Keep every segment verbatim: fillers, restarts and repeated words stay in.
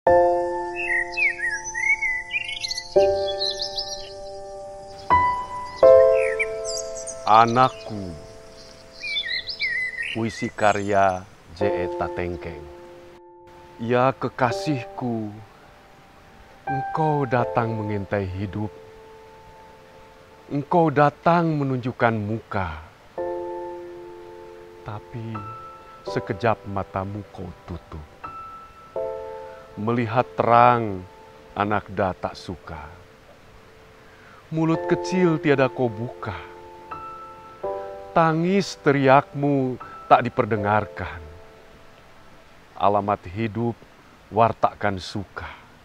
Anakku, puisi karya J E Tatengkeng. Ya kekasihku, engkau datang mengintai hidup. Engkau datang menunjukkan muka. Tapi sekejap matamu kau tutup. Melihat terang, anak da tak suka. Mulut kecil tiada kau buka. Tangis teriakmu tak diperdengarkan. Alamat hidup wartakan suka.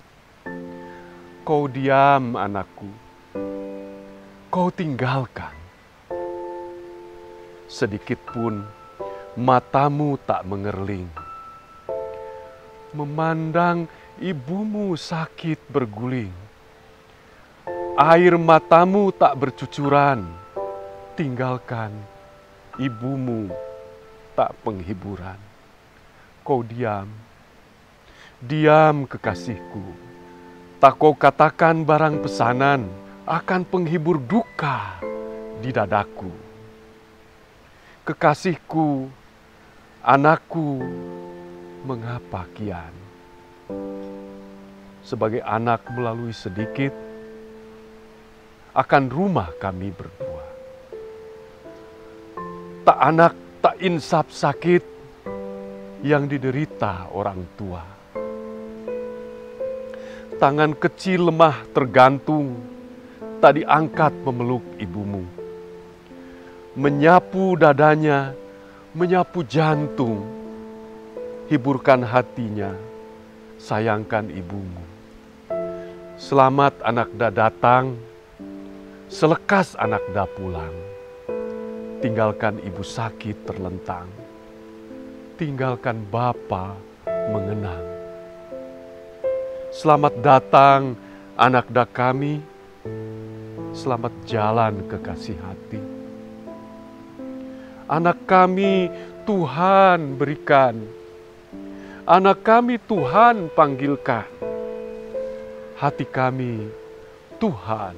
Kau diam, anakku. Kau tinggalkan. Sedikit pun matamu tak mengerling. Memandang ibumu sakit berguling. Air matamu tak bercucuran. Tinggalkan ibumu tak penghiburan. Kau diam, diam kekasihku. Tak kau katakan barang pesanan akan penghibur duka di dadaku. Kekasihku, anakku, mengapa kian? Sebagai anak melalui sedikit akan rumah kami berdua. Tak anak, tak insaf sakit yang diderita orang tua. Tangan kecil lemah tergantung, tak diangkat memeluk ibumu. Menyapu dadanya, menyapu jantung, hiburkan hatinya, sayangkan ibumu. Selamat anak da datang, selekas anak da pulang. Tinggalkan ibu sakit terlentang. Tinggalkan bapa mengenang. Selamat datang anak da kami. Selamat jalan kekasih hati. Anak kami Tuhan berikan. Anak kami Tuhan panggilkan. Hati kami Tuhan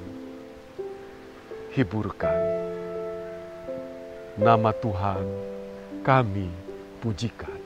hiburkan. Nama Tuhan kami pujikan.